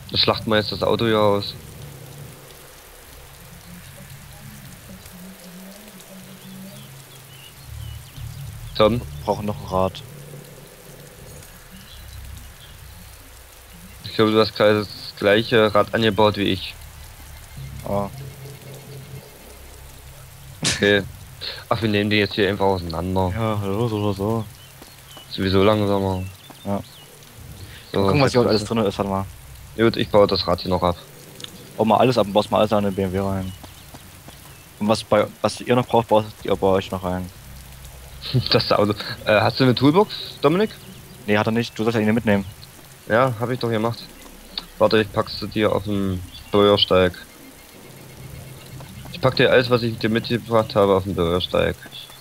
Das schlachten wir jetzt das Auto hier aus. Tom, Brauchen noch ein Rad. ich glaube, du hast gleich das gleiche Rad angebaut wie ich. Ah. Okay. Ach, wir nehmen die jetzt hier einfach auseinander. Ja, los oder so. Sowieso langsamer. Ja. So, Gucken, was hier jetzt alles drin ist, warte mal. Gut, ich baue das Rad hier noch ab. Bau mal alles ab und baust mal alles an den BMW rein. Und was ihr noch braucht, baut ihr bei euch noch rein. Das Auto. Hast du eine Toolbox, Dominik? Nee, hat er nicht, du sollst ja ihn mitnehmen. Ja, habe ich doch gemacht. Warte, ich pack's dir auf den Bürgersteig. Ich pack dir alles, was ich dir mitgebracht habe, auf den Bürgersteig.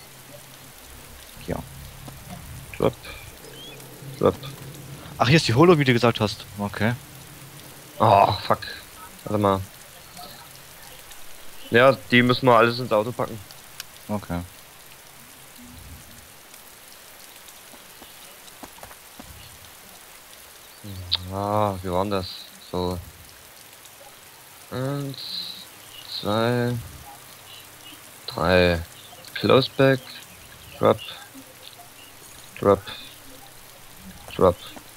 Ja. Drop. Drop. Ach, hier ist die Holo, wie du gesagt hast. Okay. Oh, fuck. Warte mal. Ja, die müssen wir alles ins Auto packen. Okay. Ah, wie war denn das? So. 1, 2, 3. Close back. Drop. Drop. Drop.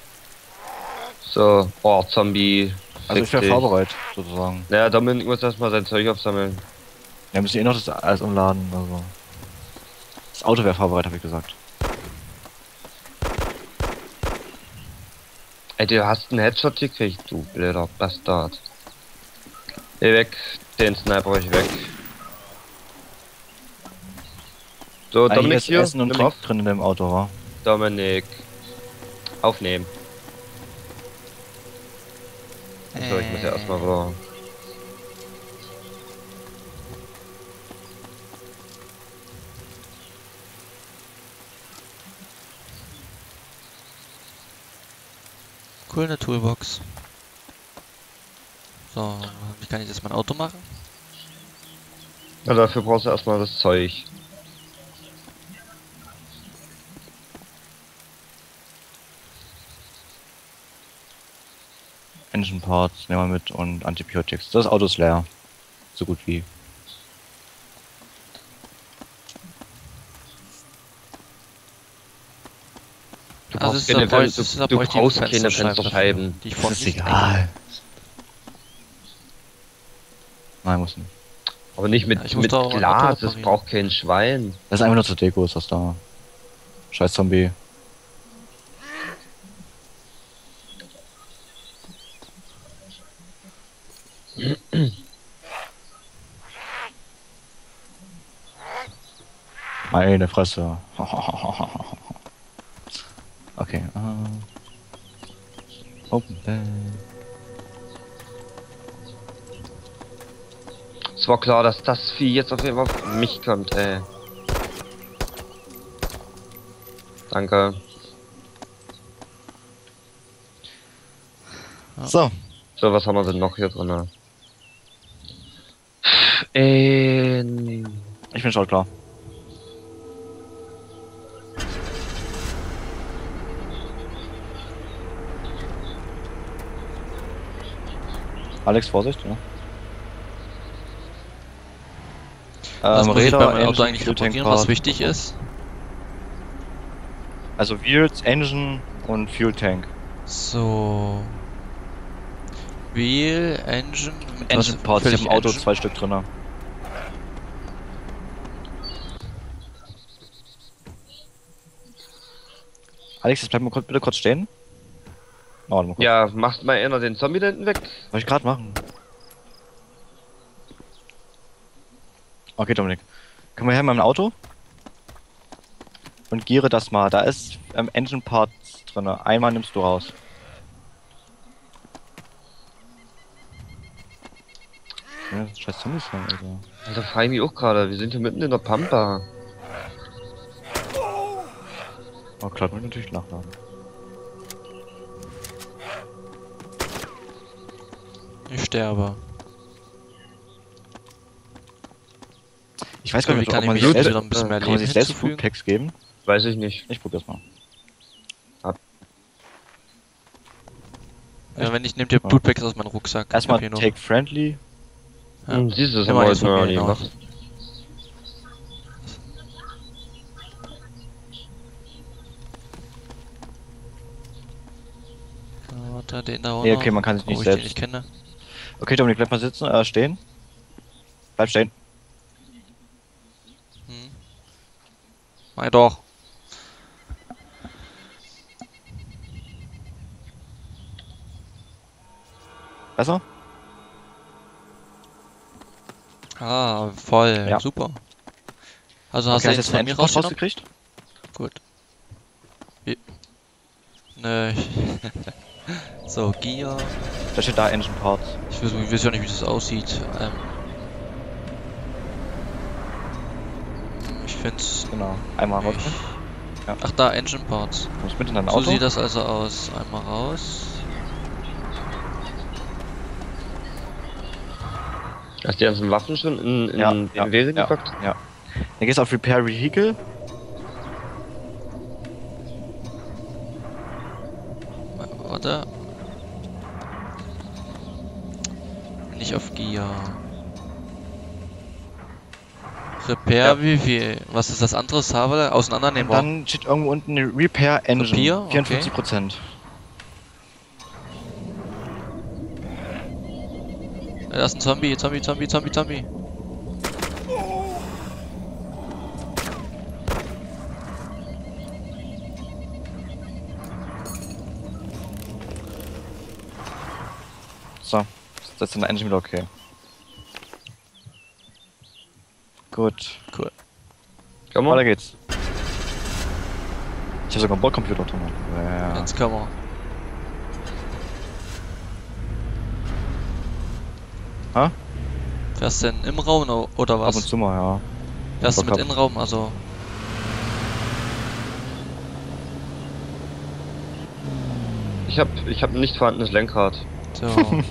So. Oh, Zombie. Also ich wäre fahrbereit, sozusagen. Ja, Dominik muss erstmal sein Zeug aufsammeln. Ja, müssen eh noch das alles umladen, also. Das Auto wäre fahrbereit, habe ich gesagt. Ey, du hast einen Headshot gekriegt, du blöder Bastard. Geh weg, den Sniper ich weg. So, Hier Dominik ist hier, Essen und nimm Trink auf. drin in dem Auto, wa? Dominik. Aufnehmen. So, ich muss ja erstmal wieder. Cool, eine Toolbox. So, wie kann ich das mein Auto machen? Ja, dafür brauchst du erstmal das Zeug. Engine Parts nehmen wir mit und Antibiotics. Das Auto ist leer. So gut wie. Du Also brauchst ist keine, da bräuch- du, ist da du bräuchte ich brauchst keine Fensterscheiben Fensterscheiben. dafür, die ich Das vorhin ist nicht egal. Nein, muss nicht. Aber nicht mit, Ja, ich muss mit da auch ein Auto Glas, das reparieren. braucht kein Schwein. Das ist einfach nur zur Deko, ist das da. Scheiß Zombie. Meine Fresse. Okay, Open Bay. Es war klar, dass das Vieh jetzt auf jeden Fall auf mich kommt, ey. Danke. So, So, was haben wir denn noch hier drin? ich bin schon klar. Alex, Vorsicht, ja. Was muss ich bei meinem Auto Engine, eigentlich Fuel Tank reparieren, was Part. wichtig ist? Also Wheels, Engine und Fuel Tank. So. Wheel, Engine, mit Engine Parts, ich völlig habe im Auto Engine? 2 Stück drin. Alex, jetzt bleib mal bitte kurz stehen. Oh, warte mal kurz. Ja, machst mal einer den Zombie da hinten weg. Wollte ich gerade machen. Okay, Dominik. Komm mal her mit meinem Auto. Und giere das mal. Da ist Engine Parts drin. Einmal nimmst du raus. Ja, das ist scheiß Zombies hier, Alter. Also frage ich mich auch gerade, wir sind hier mitten in der Pampa. Oh, klar, muss ich natürlich nachladen. Ich sterbe. Ich weiß gar Wie nicht, kann ob ich man mich sich jetzt selbst, wieder ein bisschen mehr kann man Leben sich selbst hinzufügen? Foodpacks geben? Weiß ich nicht. Ich probier's mal. Ja, wenn ich nehme dir Blutpacks aus meinem Rucksack. Ich Erstmal hab hier noch- Take Friendly. Ja. Siehst du, das Ja, haben wir jetzt heute noch von nie mir gemacht. Warte, den da Nee, okay, man kann sich nicht ich den selbst. nicht kenne. Okay, Dominik, bleib mal sitzen, stehen. Bleib stehen. Hm. Mach doch. Besser? Ah, voll. Ja. Super. Also hast Okay, du hast jetzt du von jetzt mir einen Post rausgenommen? rausgekriegt? Gut. Nö. So, Gear. Da steht da Engine Parts. Ich weiß ja nicht, wie das aussieht. Ich find's. Genau. Einmal raus. nicht- Ach, da, Engine Parts. Du musst mit in dein So Auto. sieht das also aus. Einmal raus. Hast du die ganzen Waffen schon in Ja, den ja, BMW ja, gepackt? ja. Dann gehst du auf Repair Vehicle. Warte. Nicht auf Gear. Repair, Ja. wie viel? Was ist das andere? Server Und auseinandernehmen. dann steht irgendwo unten Repair Engine. Repair? Okay. 54%. Da ist ein Zombie. So. Das ist in der Engine wieder okay. Gut. Cool. Komm Weiter mal. geht's. Ich habe sogar einen Bordcomputer drin. Ja. Jetzt können wir. Ha? Fährst du denn im Raum oder Ab und was? zu mal, ja. Fährst du mit Bock hab. Innenraum, also. Ich hab ein nicht vorhandenes Lenkrad. So.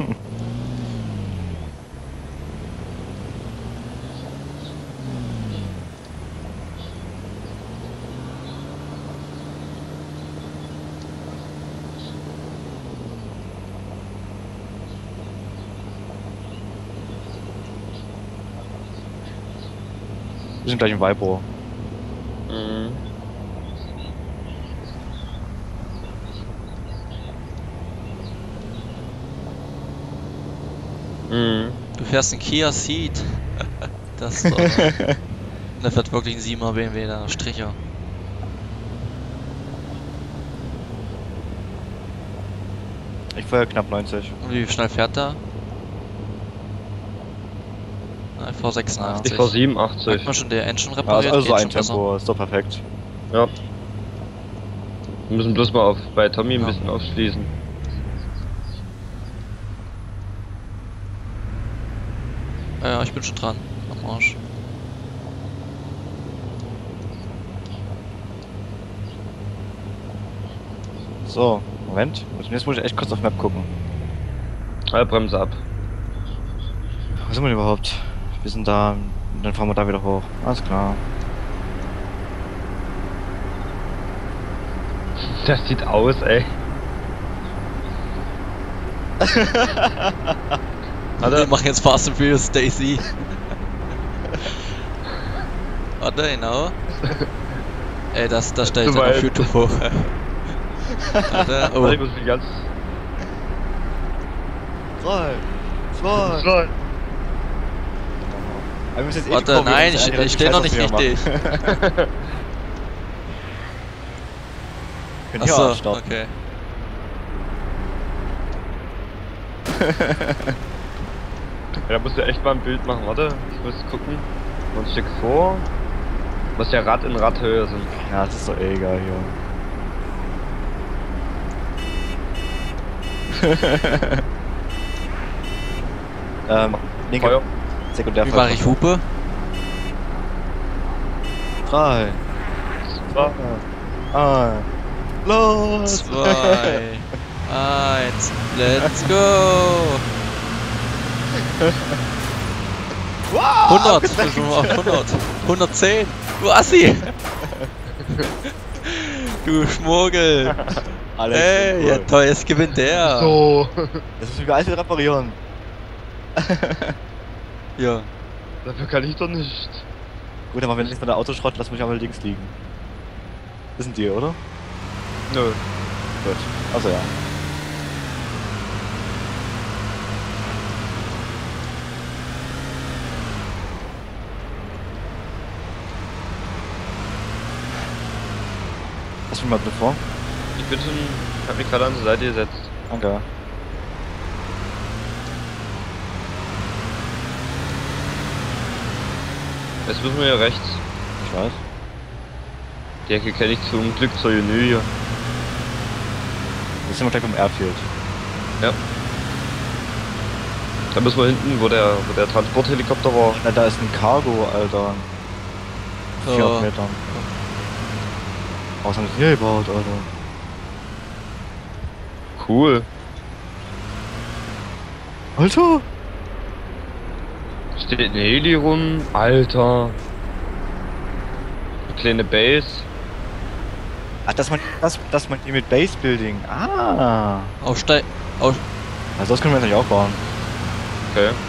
Wir sind gleich im Weibro. Mhm. Mhm. Du fährst einen Kia Ceed. Das ist doch. Das wird wirklich ein 7er BMW, der Stricher. Ich fahre knapp 90. Und wie schnell fährt der? Na, ich fahr 86. Ich fahr 87. Merkt man schon, der Engine Ja, repariert? also Geht ein schon besser. Tempo, ist doch perfekt. Ja. Wir müssen bloß mal bei Tommy ein Ja. bisschen aufschließen. Ja, ich bin schon dran. Am Arsch. So, Moment. Jetzt muss ich echt kurz auf Map gucken. Bremse ab. Wo sind wir denn überhaupt? Wir sind da. Dann fahren wir da wieder hoch. Alles klar. Das sieht aus, ey. Wir machen jetzt Fast and Furious Stacy. Warte, genau. Ey, das stelle ich Zu dann auf weit. YouTube hoch. Warte, oh. Warte, ich muss mich ganz... 3, 2. So. Wir müssen jetzt Warte, gucken, nein, wir müssen ich stehe noch nicht was wir richtig. machen. Können hier Achso, starten. okay. Ja, da musst du echt mal ein Bild machen, warte. Ich muss gucken. Noch ein Stück vor. Muss ja Rad in Radhöhe sind. Ja, das ist doch eh egal hier. Linke Feuer. Sekundär. Wie mache ich Hupe? 3, So. 1, los! 2, 1, let's go! Wow! 100, ich bin schon mal auf 100. 110, du Assi! Du Schmuggel! Alex, Ey, ja cool. toll, jetzt gewinnt der. So. Das müssen wir alles wieder reparieren. Ja. Dafür kann ich doch nicht. Gut, aber wenn nichts mit der Autoschrott, lass mich aber links liegen. Wissen die, oder? Nö. Gut. Also ja. Lass mich mal bitte vor. Ich bin schon. Ich hab mich gerade an die Seite gesetzt. Danke. Jetzt müssen wir ja rechts. Ich weiß. Die Ecke kenne ich zum Glück zur Menü hier. Jetzt sind wir gleich beim Airfield. Ja. Da müssen wir hinten, wo der Transporthelikopter war. Na, da ist ein Cargo, Alter. 400 Oh. Metern. Was haben die hier gebaut, Alter? Cool. Alter! Steht ein Heli rum. Alter. Eine kleine Base. Ach, dass man die mit Base Building. Ah! Aufsteig. Auf, Also das können wir natürlich auch bauen. Okay.